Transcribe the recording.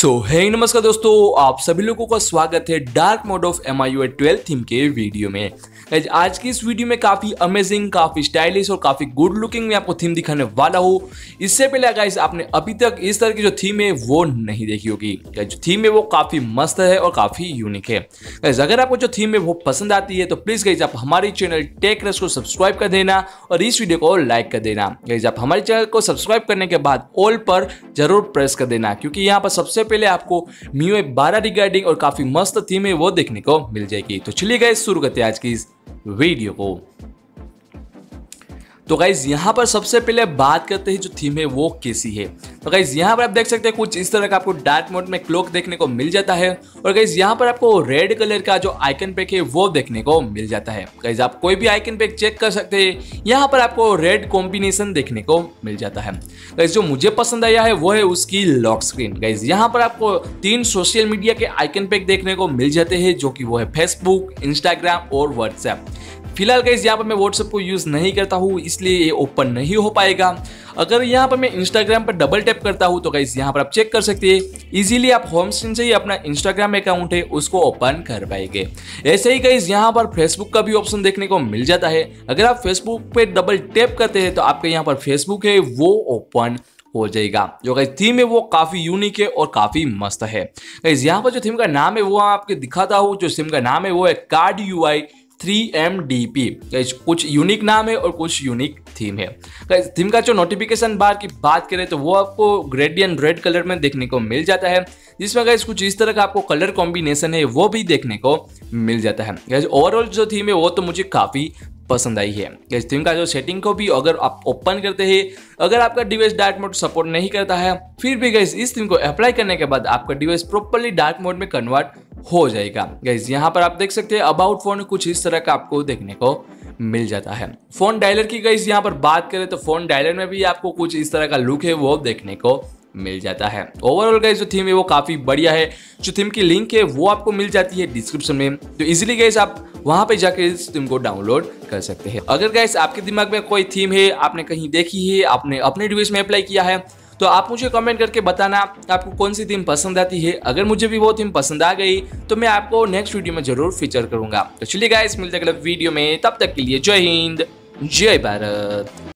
हे नमस्कार दोस्तों, आप सभी लोगों का स्वागत है dark mode of MIUI 12 theme के वीडियो में। आज की इस वीडियो में काफी अमेजिंग, काफी स्टाइलिश और काफी गुड लुकिंग में आपको थीम दिखाने वाला हूँ। इससे पहले गाइस आपने अभी तक इस तरह की जो थीम है वो नहीं देखी होगी। जो थीम है वो काफी मस्त है और काफी यूनिक है। गाइस अगर आपको जो थीम है वो पसंद आती है तो प्लीज गाइस आप हमारे चैनल टेक रश को सब्सक्राइब कर देना और इस वीडियो को लाइक कर देना। गाइस आप हमारे चैनल को सब्सक्राइब करने के बाद ऑल पर जरूर प्रेस कर देना, क्योंकि यहाँ पर सबसे पहले आपको MIUI 12 रिगार्डिंग और काफी मस्त थीम है वो देखने को मिल जाएगी। तो चलिए गाइस शुरू करते हैं आज की इस वीडियो को। तो गाइज यहाँ पर सबसे पहले बात करते हैं जो थीम है वो कैसी है। तो गाइज यहाँ पर आप देख सकते हैं कुछ इस तरह का आपको डार्क मोड में क्लॉक देखने को मिल जाता है और गाइज यहाँ पर आपको रेड कलर का जो आइकन पैक है वो देखने को मिल जाता है। गाइज आप कोई भी आइकन पैक चेक कर सकते हैं, यहाँ पर आपको रेड कॉम्बिनेशन देखने को मिल जाता है। गाइज जो मुझे पसंद आया है वो है उसकी लॉक स्क्रीन। गाइज यहाँ पर आपको 3 सोशल मीडिया के आइकन पैक देखने को मिल जाते हैं, जो कि वो है फेसबुक, इंस्टाग्राम और व्हाट्सएप। फिलहाल गाइस यहाँ पर मैं व्हाट्सएप को यूज नहीं करता हूँ, इसलिए ये ओपन नहीं हो पाएगा। अगर यहाँ पर मैं इंस्टाग्राम पर डबल टैप करता हूँ तो गाइस यहाँ पर आप चेक कर सकते हैं, इजीली आप होम स्क्रीन से ही अपना इंस्टाग्राम अकाउंट है उसको ओपन कर पाएंगे। ऐसे ही गाइस यहाँ पर फेसबुक का भी ऑप्शन देखने को मिल जाता है। अगर आप फेसबुक पे डबल टैप करते हैं तो आपके यहाँ पर फेसबुक है वो ओपन हो जाएगा। जो गाइस थीम है वो काफी यूनिक है और काफी मस्त है। गाइस यहाँ पर जो थीम का नाम है वो आपको दिखाता हूँ। जो थीम का नाम है वो है कार्ड UI 3MDP। कुछ यूनिक नाम है और कुछ यूनिक थीम है। थीम का जो नोटिफिकेशन बार की बात करें तो वो आपको ग्रेडियंट रेड कलर में देखने को मिल जाता है, जिसमें गाइस कुछ इस तरह का आपको कलर कॉम्बिनेशन है वो भी देखने को मिल जाता है। गाइस ओवरऑल जो थीम है वो तो मुझे काफी पसंद आई है। इस थीम का जो सेटिंग को भी अगर आप ओपन करते हैं, अगर आपका डिवाइस डार्क मोड सपोर्ट नहीं करता है, फिर भी गाइस इस थीम को अप्लाई करने के बाद आपका डिवाइस प्रॉपर्ली डार्क मोड में कन्वर्ट हो जाएगा। गाइस यहाँ पर आप देख सकते हैं अबाउट फोन कुछ इस तरह का आपको देखने को मिल जाता है। फोन डायलर की गाइस यहाँ पर बात करें तो फोन डायलर में भी आपको कुछ इस तरह का लुक है वो देखने को मिल जाता है। ओवरऑल गाइस जो थीम है वो काफी बढ़िया है। जो थीम की लिंक है वो आपको मिल जाती है डिस्क्रिप्शन में, तो इजीली गाइस आप वहां पे जाकर इस थीम को डाउनलोड कर सकते हैं। अगर गाइस आपके दिमाग में कोई थीम है, आपने कहीं देखी है, आपने अपने डिवाइस में अप्लाई किया है, तो आप मुझे कमेंट करके बताना आपको कौन सी थीम पसंद आती है। अगर मुझे भी वो थीम पसंद आ गई तो मैं आपको नेक्स्ट वीडियो में जरूर फीचर करूंगा। तो चलिए गाइस मिलते हैं अगले वीडियो में, तब तक के लिए जय हिंद, जय भारत।